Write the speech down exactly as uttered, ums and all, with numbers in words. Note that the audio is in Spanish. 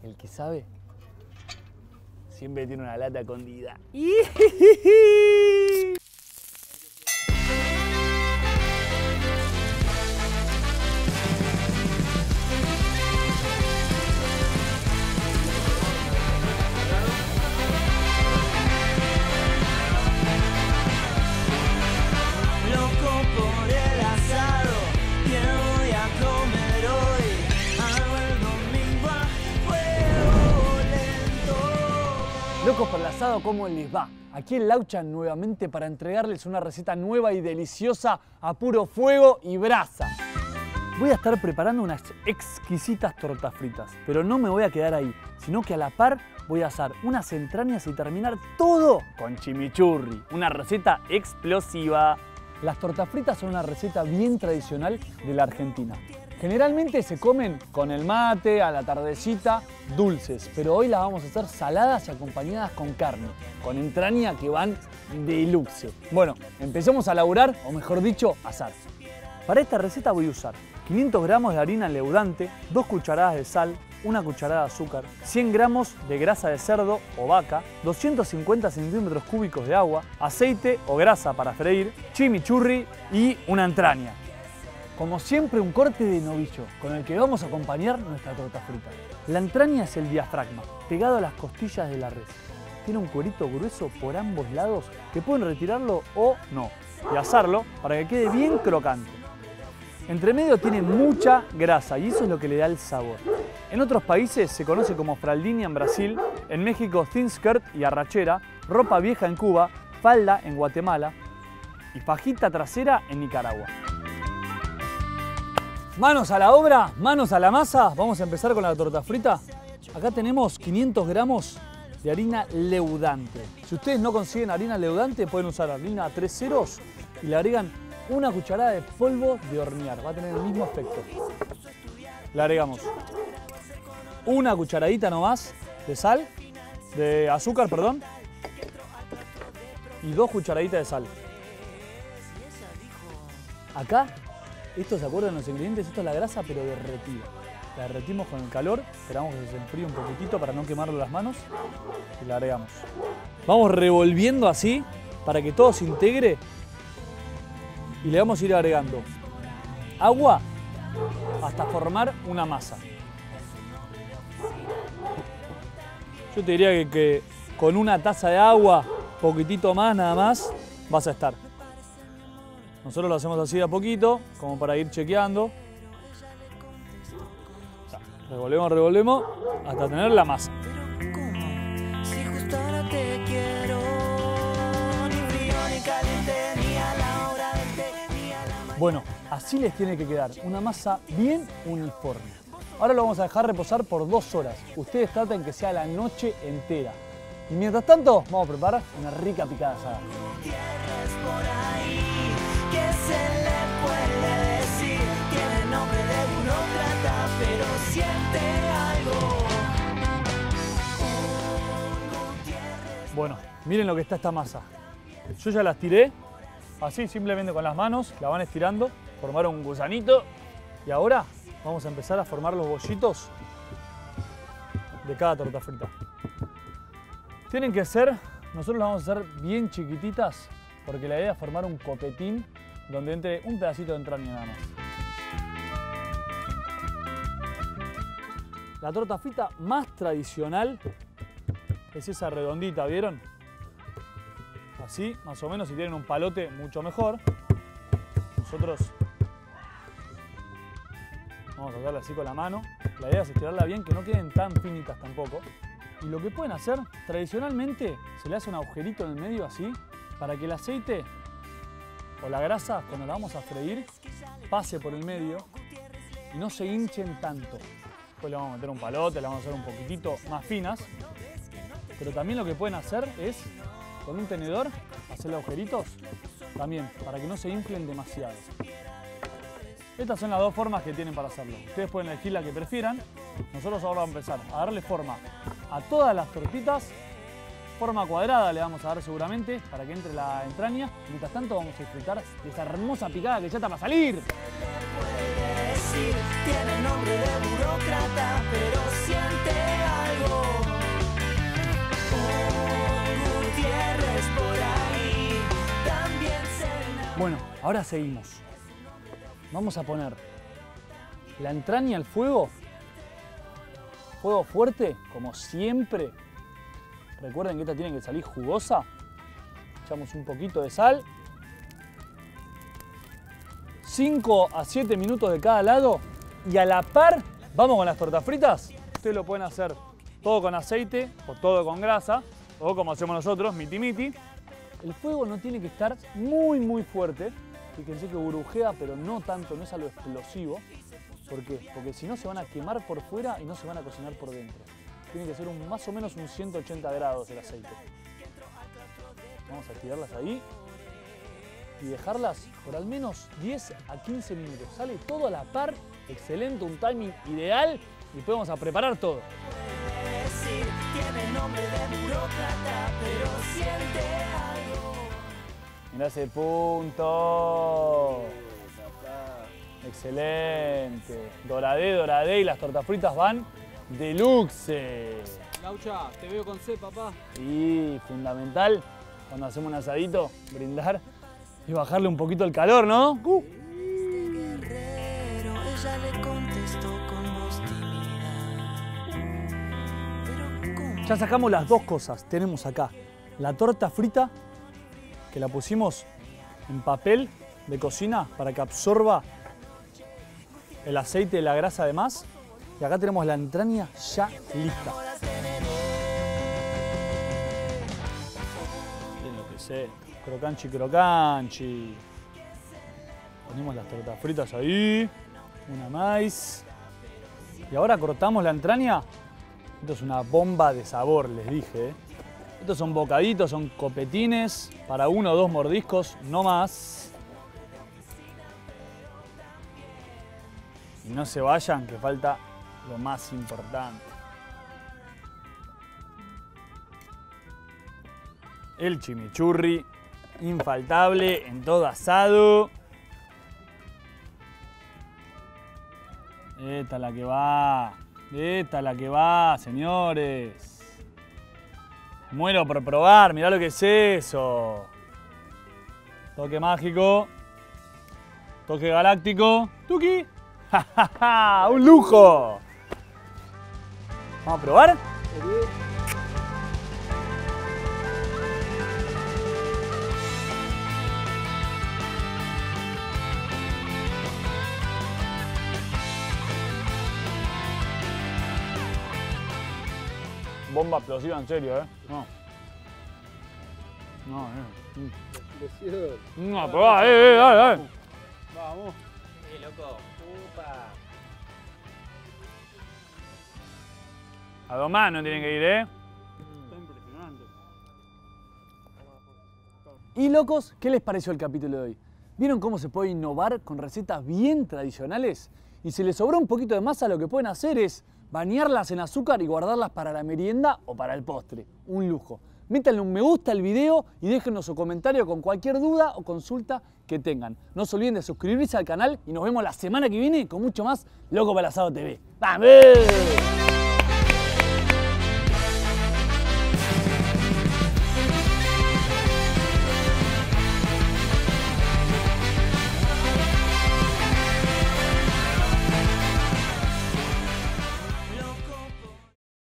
el que sabe, siempre tiene una lata escondida. Locos por el asado, ¿cómo les va? Aquí en Lauchan nuevamente para entregarles una receta nueva y deliciosa a puro fuego y brasa. Voy a estar preparando unas exquisitas tortas fritas, pero no me voy a quedar ahí, sino que a la par voy a asar unas entrañas y terminar todo con chimichurri, una receta explosiva. Las tortas fritas son una receta bien tradicional de la Argentina. Generalmente se comen con el mate, a la tardecita, dulces, pero hoy las vamos a hacer saladas y acompañadas con carne, con entraña que van deluxe. Bueno, empecemos a laburar, o mejor dicho, a asar. Para esta receta voy a usar quinientos gramos de harina leudante, dos cucharadas de sal, una cucharada de azúcar, cien gramos de grasa de cerdo o vaca, doscientos cincuenta centímetros cúbicos de agua, aceite o grasa para freír, chimichurri y una entraña. Como siempre, un corte de novillo con el que vamos a acompañar nuestra torta frita. La entraña es el diafragma, pegado a las costillas de la res. Tiene un cuerito grueso por ambos lados que pueden retirarlo o no y asarlo para que quede bien crocante. Entre medio tiene mucha grasa y eso es lo que le da el sabor. En otros países se conoce como fraldinha en Brasil, en México thin skirt y arrachera, ropa vieja en Cuba, falda en Guatemala y fajita trasera en Nicaragua. Manos a la obra, manos a la masa. Vamos a empezar con la torta frita. Acá tenemos quinientos gramos de harina leudante. Si ustedes no consiguen harina leudante, pueden usar harina tres ceros y le agregan una cucharada de polvo de hornear. Va a tener el mismo efecto. Le agregamos una cucharadita nomás de sal, de azúcar, perdón, y dos cucharaditas de sal. Acá, esto se acuerdan los ingredientes, esto es la grasa pero derretida. La derretimos con el calor, esperamos que se enfríe un poquitito para no quemarlo las manos y la agregamos. Vamos revolviendo así para que todo se integre y le vamos a ir agregando agua hasta formar una masa. Yo te diría que, que con una taza de agua, poquitito más, nada más, vas a estar. Nosotros lo hacemos así de a poquito, como para ir chequeando. Revolvemos, revolvemos, hasta tener la masa. Bueno, así les tiene que quedar, una masa bien uniforme. Ahora lo vamos a dejar reposar por dos horas. Ustedes traten que sea la noche entera. Y mientras tanto, vamos a preparar una rica picada asada. Se le puede decir, tiene nombre de burócrata, pero siente algo. Bueno, miren lo que está esta masa. Yo ya las tiré, así simplemente con las manos, la van estirando, formaron un gusanito y ahora vamos a empezar a formar los bollitos de cada torta frita. Tienen que ser, nosotros las vamos a hacer bien chiquititas porque la idea es formar un copetín donde entre un pedacito de entraña nada más. La torta frita más tradicional es esa redondita, ¿vieron? Así, más o menos, si tienen un palote, mucho mejor. Nosotros vamos a hacerla así con la mano. La idea es estirarla bien, que no queden tan finitas tampoco. Y lo que pueden hacer, tradicionalmente, se le hace un agujerito en el medio así, para que el aceite o la grasa, cuando la vamos a freír, pase por el medio y no se hinchen tanto. Después le vamos a meter un palote, le vamos a hacer un poquitito más finas. Pero también lo que pueden hacer es, con un tenedor, hacerle agujeritos también, para que no se inflen demasiado. Estas son las dos formas que tienen para hacerlo. Ustedes pueden elegir la que prefieran. Nosotros ahora vamos a empezar a darle forma a todas las tortitas. Forma cuadrada le vamos a dar seguramente para que entre la entraña. Mientras tanto vamos a disfrutar de esta hermosa picada que ya está para salir. Tiene nombre de burócrata, pero siente Bueno, ahora seguimos. Vamos a poner la entraña al fuego. Fuego fuerte, como siempre. Recuerden que esta tiene que salir jugosa. Echamos un poquito de sal. cinco a siete minutos de cada lado. Y a la par, vamos con las tortas fritas. Ustedes lo pueden hacer todo con aceite o todo con grasa. O como hacemos nosotros, miti miti. El fuego no tiene que estar muy, muy fuerte. Fíjense que burbujea, pero no tanto, no es algo explosivo. ¿Por qué? Porque si no se van a quemar por fuera y no se van a cocinar por dentro. Tiene que ser un, más o menos un ciento ochenta grados el aceite. Vamos a tirarlas ahí y dejarlas por al menos diez a quince minutos. Sale todo a la par, excelente, un timing ideal y después vamos a preparar todo. Mirá ese punto. Excelente. Doradé, doradé y las tortas fritas van deluxe. Laucha, te veo con sed, papá. Y fundamental, cuando hacemos un asadito, brindar y bajarle un poquito el calor, ¿no? Uh. Guerrero, ella le contestó con voz tímida. Pero ¿cómo? Ya sacamos las dos cosas. Tenemos acá la torta frita, que la pusimos en papel de cocina para que absorba el aceite y la grasa de más. Y acá tenemos la entraña ya lista. Miren lo que sé. Crocanchi, crocanchi. Ponemos las tortas fritas ahí. Una más. Y ahora cortamos la entraña. Esto es una bomba de sabor, les dije. ¿eh? Estos son bocaditos, son copetines para uno o dos mordiscos, no más. Y no se vayan, que falta lo más importante. El chimichurri, infaltable en todo asado. Esta es la que va, esta es la que va, señores. Muero por probar, mirá lo que es eso. Toque mágico. Toque galáctico. ¡Tuki! ¡Ja, ja, ja! ¡Un lujo! ¿Vamos a probar? Bomba explosiva en serio, ¿eh? No. No, eh. No, probá, eh, eh, dale, dale. Vamos. Eh, loco. Upa. A dos manos tienen que ir, ¿eh? Está impresionante. Y locos, ¿qué les pareció el capítulo de hoy? ¿Vieron cómo se puede innovar con recetas bien tradicionales? Y si les sobró un poquito de masa, lo que pueden hacer es bañarlas en azúcar y guardarlas para la merienda o para el postre. Un lujo. Métanle un me gusta al video y déjenos su comentario con cualquier duda o consulta que tengan. No se olviden de suscribirse al canal y nos vemos la semana que viene con mucho más Loco para el Asado T V. ¡Vamos!